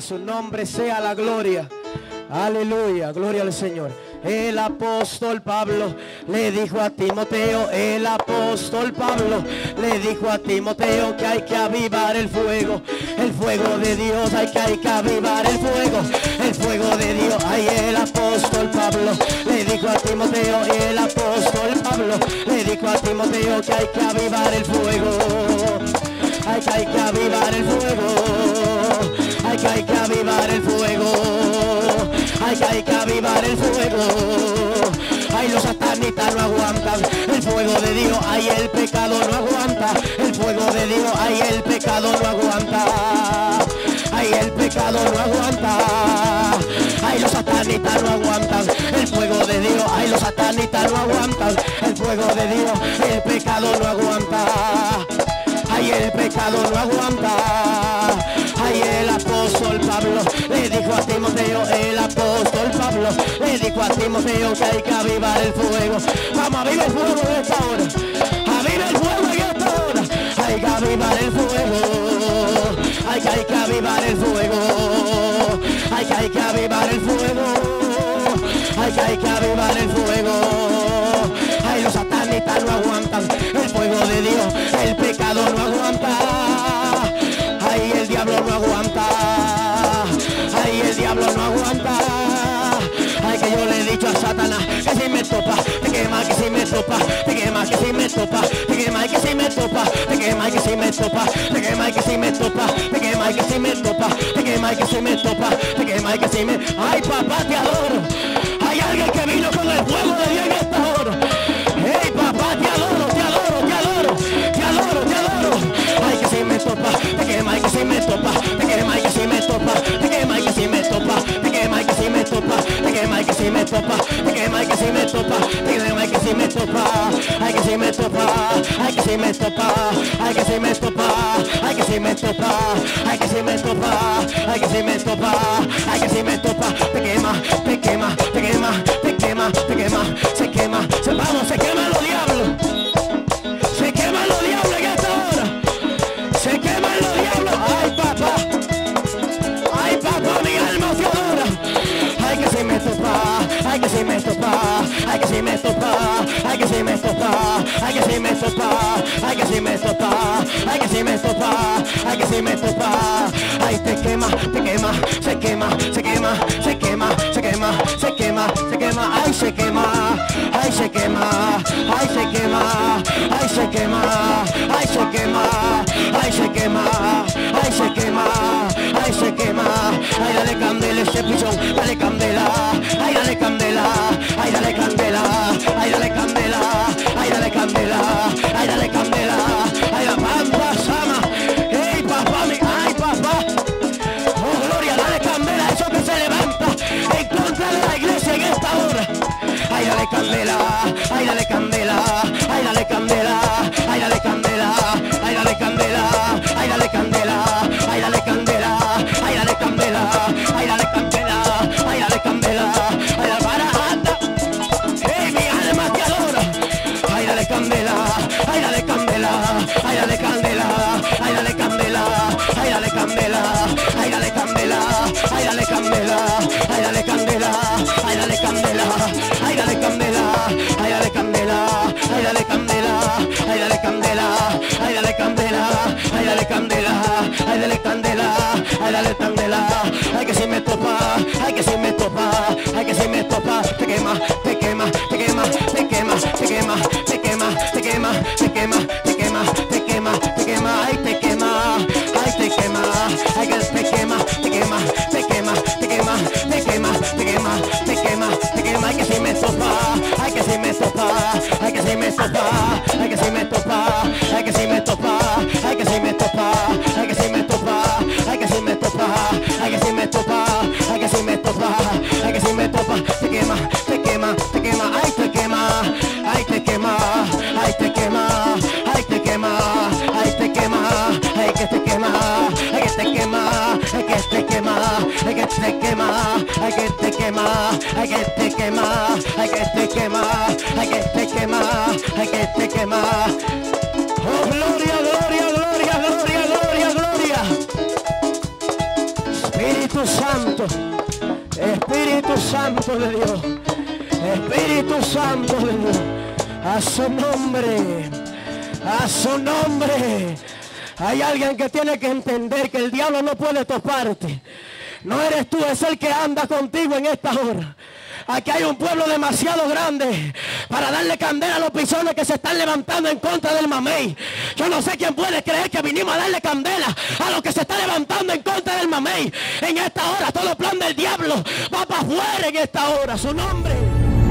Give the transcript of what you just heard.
su nombre sea la gloria. Aleluya, gloria al Señor. El apóstol Pablo le dijo a Timoteo, el apóstol Pablo le dijo a Timoteo que hay que avivar el fuego de Dios, hay que avivar el fuego de Dios. Ay, el apóstol Pablo le dijo a Timoteo, el apóstol Pablo le dijo a Timoteo que hay que avivar el fuego, hay que avivar el fuego, hay que avivar el fuego, hay que avivar el fuego. Ay, los satanistas no aguantan el fuego de Dios. Ay, el pecado no aguanta el fuego de Dios. Ay, el pecado no aguanta. Ay, el pecado no aguanta. Ay, los satanistas no aguantan el fuego de Dios. Ay, los satanistas no aguantan el fuego de Dios. El pecado no aguanta. Ay, el pecado no aguanta. Ay, el apóstol Pablo le dijo a Timoteo, el apóstol Pablo le dijo a Timoteo que hay que avivar el fuego. Vamos a avivar el fuego en esta hora. Aviva el fuego en esta hora. Hay que avivar el fuego. Hay que avivar el fuego. Hay que avivar el fuego. Hay que avivar el fuego. Ay, los satanistas no aguantan el fuego de Dios. El pecado no aguanta. Ay, el diablo no aguanta. Ay, el diablo no aguanta. Ay, que yo le he dicho a Satanás que si me topa, te quema, que si me topa, te quema, que si me topa, te quema, que si me topa, te quema, que si me topa, te quema, que si me topa, te quema, que si me topa, te quema, que si me topa, te quema, que si me. Ay, papá, te adoro. Hay alguien que vino con el fuego de Dios en esta hora. Hey, papá, te adoro, te adoro, te adoro, te adoro, te adoro. Ay, que si me topa, te quema, que si me topa, te quema, que si me topa, te quema, que si me topa, te quema, que si me topa, te quema, que si me topa, te quema, que si me topa, te quema, que si me topa. Ay, que si me topa, ay, que si me topa, ay, que si me topa, ay, que si me topa, ay, que si me topa, ay, que si me topa, ay, que si me topa, te quema, te quema, te quema, te quema, te quema, se quema, se vamos, se queman los diablos, se queman los diablos en esta hora, se queman los diablos. Ay papá, mi alma te adora. Ay, que si me topa, ay, que si me topa, ay, que si me topa, ay, que si me topa, ay, que si me topa, ay, que si me topa, ay, que si me topa, ay, que si me topa. Ay, te quema, te quema, se quema, se quema, se quema, se quema, se quema, se quema, ay, se quema, ay, se quema, ay, se quema, ay, se quema, ay, se quema, ay, se quema, ay, se quema, ay, se quema. Ay, dale candela ese pichón, dale candela, ay, dale candela, ay, dale candela, ay, dale candela, ay, dale candela, ay, dale candela, ay, la banda sama. Hey, papá, ay, papá. Oh, gloria, dale candela, eso que se levanta en contra de la iglesia en esta hora. Ay, dale candela, ay, dale candela, ay, dale candela, ay, dale candela, ay, dale candela, ay, dale candela, ay, dale candela, ay, dale candela, ay, dale candela, ay, dale candela, ay, dale barata. Hey, mi alma te adora. Ay, dale candela, ay, dale candela, ay, dale candela, ay, dale candela, ay, dale candela, ay, dale candela, ay, dale candela, ay, dale candela, ay, dale candela, ay, dale candela, ay, dale candela, ay, dale candela, ay, dale candela, ay, dale candela, ay, dale candela, ay, dale candela, ay, dale candela. Ay, que si me topa, ay, que si me topa, ay, que si me topa, te quema, te quema, te quema, te quema, te quema, te quema, te quema, te quema, te quema, te quema, te quema, ay, te quema, ay, te quema, ay, que te quema, te quema, te quema, te quema, te quema, te quema, te quema, te quema, ay, que si me topa, ay, que si me topa, ay, que si me topa, ay, que si me topa, ay, que si me topa, ay, que si me topa, ay, que si me topa, ay, que si me topa, ay, que si me topa, ay, que si me topa, ay, que si me topa, te quema, te quema, te quema, ay, te quema, ay, te quema, ay, te quema, ay, te quema, ay, te quema, ay, que te quema, ay, que te quema, ay, que te quema, ay, que te quema, ay, que te quema, ay, que te quema, ay, que te quema, ay, que te quema, ay, que te quema. Oh, gloria, gloria, gloria, gloria, gloria, gloria. Espíritu Santo de Dios. Espíritu Santo de Dios. A su nombre. A su nombre. Hay alguien que tiene que entender que el diablo no puede toparte. No eres tú, es el que anda contigo en esta hora. Aquí hay un pueblo demasiado grande para darle candela a los pisones que se están levantando en contra del mamey. Yo no sé quién puede creer que vinimos a darle candela a los que se están levantando en contra del mamey. En esta hora todo plan del diablo va para afuera en esta hora. Su nombre.